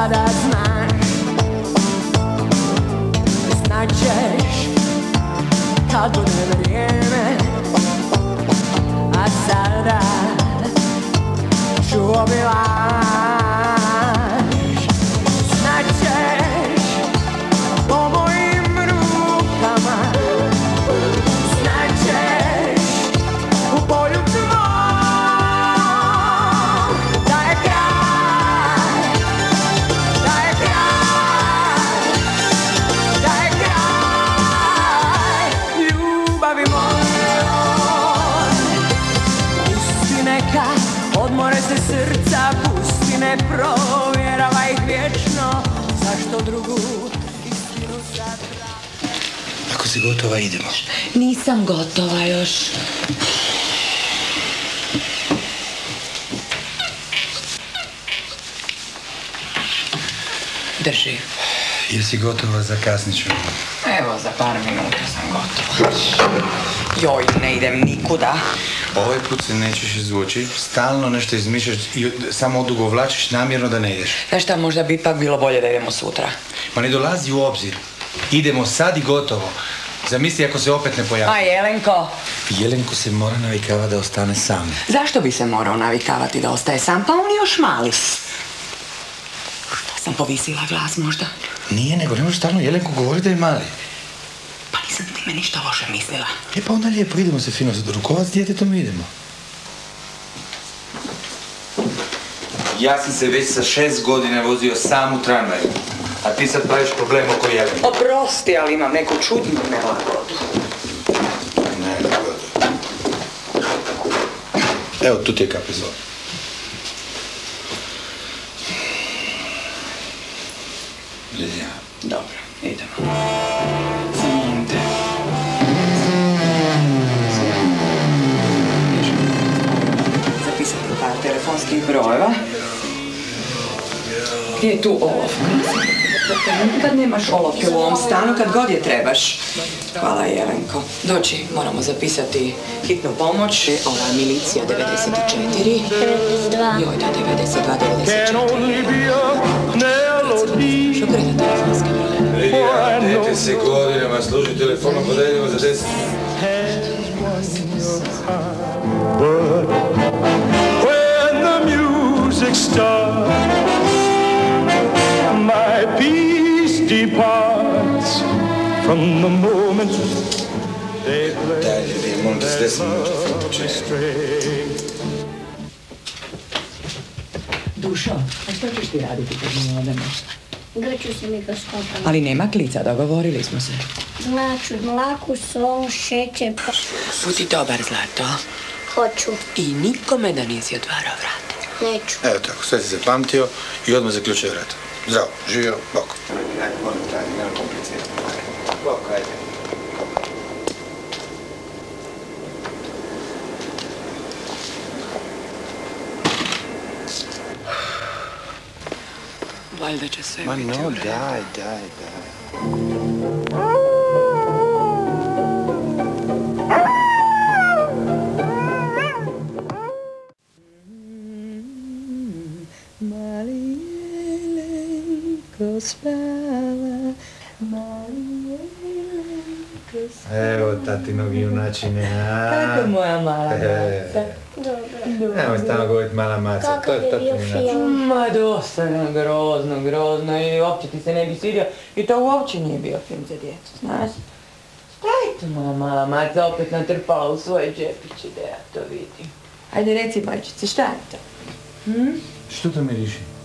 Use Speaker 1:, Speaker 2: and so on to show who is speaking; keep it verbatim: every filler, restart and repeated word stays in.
Speaker 1: sada znaš, znaćeš kad bude vrijeme, a sada čuo bi laž. Znaćeš po mojim rukama, znaćeš u polju tvom da je kraj, da je kraj, da je kraj ljubavi mojoj. Pusti neka odmore se srca, pusti, ne provjerava ih vječno, zašto drugu istinu sad traži.
Speaker 2: Ako si gotova, idemo.
Speaker 3: Nisam gotova još. Drži.
Speaker 2: Jesi gotova, zakasnit ću?
Speaker 3: Evo, za par minuta sam gotova. Joj, ne idem nikuda.
Speaker 2: Ovaj put se nećeš izvući, stalno nešto izmišljaš i samo odugovlačiš namjerno da ne ideš.
Speaker 3: Znaš šta, možda bi ipak bilo bolje da idemo sutra.
Speaker 2: Pa ne dolazi u obzir. Idemo sad i gotovo. Zamisli ako se opet ne pojavi.
Speaker 3: A Jelenko?
Speaker 2: Jelenko se mora navikavati da ostane sam.
Speaker 3: Zašto bi se morao navikavati da ostaje sam? Pa on je još mali. Sam povisila glas možda?
Speaker 2: Nije, nego ne možeš stalno Jelenko govoriti da je mali.
Speaker 3: Pa nisam time ništa loše mislila.
Speaker 2: E pa onda lijepo, idemo se fino rukovati s djetetom i idemo. Ja sam se već sa šest godina vozio sam u tramvaju, a ti sad praviš problem oko Jelenka.
Speaker 3: Oprosti, ali imam neku čudnu nelagodu.
Speaker 2: Nelagodu. Evo, tu ti je kapizol. Lidija.
Speaker 3: Dobro, idemo. Molim te. Zapisati par telefonskih brojeva. Gdje je tu olovka? Kad nemaš olovke u ovom stanu, kad god je trebaš. Hvala, Jelenko. Doći, moramo zapisati hitnu pomoć. Ova milicija devedeset četiri.
Speaker 4: devedeset dva.
Speaker 3: Joj, da, devedeset dva, devedeset četiri. Što gleda telefonske broje?
Speaker 2: Lidija, dete se godinama služi telefonom, pa da idemo za deset.
Speaker 5: When the music starts, my peace departs from the moment they play.
Speaker 2: Daj, Lidija, molim te s deset minuta početka.
Speaker 3: Dušo, a što ćeš ti raditi kad mi odemo?
Speaker 4: Grću se mikroskopom.
Speaker 3: Ali nema klica, dogovorili smo se.
Speaker 4: Znači, mlaku, sol, šećer, pa...
Speaker 3: Budi dobar, Zlato.
Speaker 4: Hoću.
Speaker 3: I nikome da nisi otvarao vrata.
Speaker 4: Neću.
Speaker 2: Evo tako, sve si zapamtio i odmah zaključio vrata. Zdravo, živio, bok. Ajde, molim te, ajde, nema komplicirati. Bok, ajde.
Speaker 3: Valjda će sve
Speaker 2: Ma
Speaker 3: biti
Speaker 2: no,
Speaker 3: u redu.
Speaker 2: daj, daj, daj.
Speaker 3: Mali Jelenko spava, mali Jelenko spava.
Speaker 2: Evo, tatinog junačine, a?
Speaker 3: Kako moja mala maca?
Speaker 4: Dobro.
Speaker 2: Nemoj stalno govoriti mala maca, to
Speaker 4: Kakav
Speaker 2: je
Speaker 4: je bio
Speaker 2: tatin junačin.
Speaker 4: film?
Speaker 3: Ma dosta nam grozno, grozno i uopće ti se ne bi svidio i to uopće nije bio film za djecu, znaš? Šta je to moja mala maca opet natrpala u svoje džepiće da ja to vidim? Ajde reci, majčice, šta je to? Hm?
Speaker 2: Što to miriši?